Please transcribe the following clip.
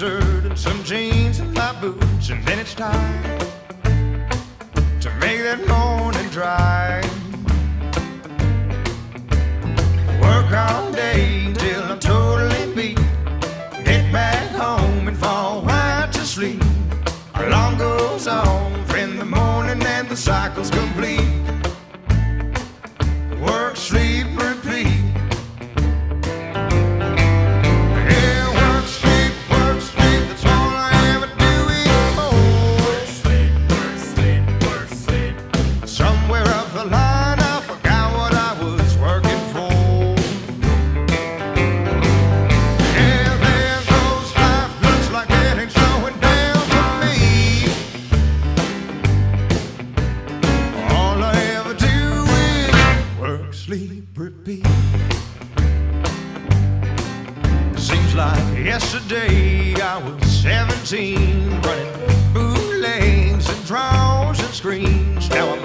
shirt and some jeans and my boots, and then it's time to make that morning drive. Work all day till I'm totally beat, get back home and fall right to sleep. Alarm goes off in the morning and the cycle's complete. Work, sleep, repeat. Seems like yesterday I was 17, running bootlegs and draws and screens. Now I'm